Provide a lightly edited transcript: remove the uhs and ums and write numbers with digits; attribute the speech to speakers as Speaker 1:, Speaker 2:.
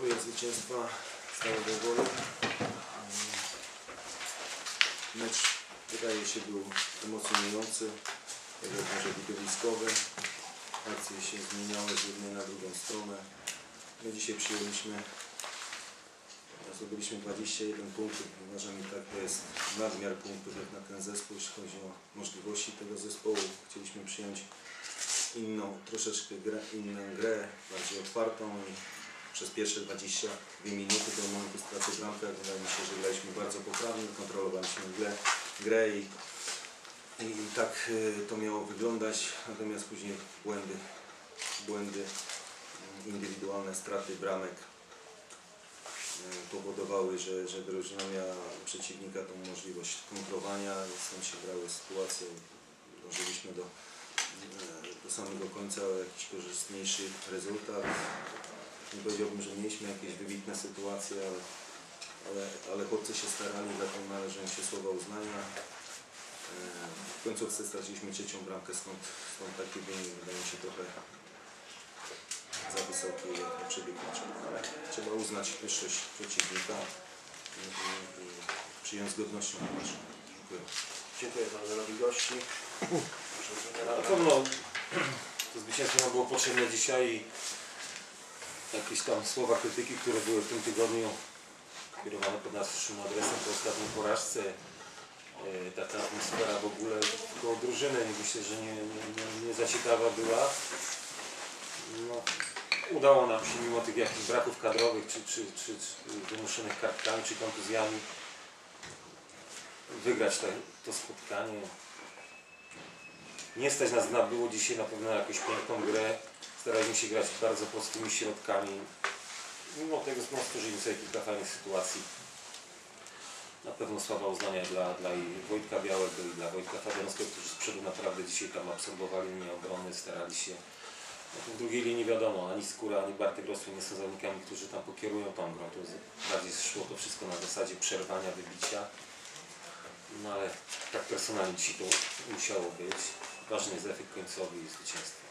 Speaker 1: oczekuję zwycięstwa Stalowej Woli. Mecz wydaje się był emocjonujący, może widowiskowy. Akcje się zmieniały z jednej na drugą stronę. My dzisiaj zdobyliśmy 21 punktów. Uważam, że tak to jest nadmiar punktów jak na ten zespół, jeśli chodzi o możliwości tego zespołu. Chcieliśmy przyjąć troszeczkę inną grę, bardziej otwartą i przez pierwsze 22 minuty do momentu straty bramki wydaje mi się, że graliśmy bardzo poprawnie, kontrolowaliśmy grę i tak to miało wyglądać, natomiast później błędy indywidualne, straty bramek powodowały, że drużyna miała przeciwnika tą możliwość kontrowania, stąd się grały sytuacje, dążyliśmy do samego końca o jakiś korzystniejszy rezultat. Nie powiedziałbym, że mieliśmy jakieś wybitne sytuacje, ale chłopcy się starali, za to należą się słowa uznania. W końcówce straciliśmy trzecią bramkę, stąd taki wynik wydaje mi się trochę za wysoki jak na przebieg meczu. Ale trzeba uznać wyższość przeciwnika i przyjąć z godnością mecz. Dziękuję.
Speaker 2: Dziękuję Waldorowi gości.
Speaker 3: Na pewno to zwycięstwo nam było potrzebne dzisiaj i jakieś tam słowa krytyki, które były w tym tygodniu kierowane pod naszym adresem po ostatniej porażce. Taka atmosfera w ogóle koło drużyny, myślę, że nie za ciekawa była. No, udało nam się mimo tych jakichś braków kadrowych, czy wymuszonych kartkami, czy kontuzjami wygrać to spotkanie. Nie stać nas było dzisiaj na pewno na jakąś piękną grę. Staraliśmy się grać bardzo prostymi środkami. Mimo tego stworzyliśmy sobie kilka fajnych sytuacji. Na pewno sława uznania dla i Wojtka Białego i dla Wojtka Fabianowskiego, którzy z przodu naprawdę dzisiaj tam absorbowali linię obrony, starali się. No to w drugiej linii wiadomo, ani Skóra, ani Bartek Rosły nie są zawodnikami, którzy tam pokierują tą grą. To bardziej szło to wszystko na zasadzie przerwania, wybicia. No ale tak personalnie dzisiaj to musiało być. Ważny jest efekt końcowy i zwycięstwo.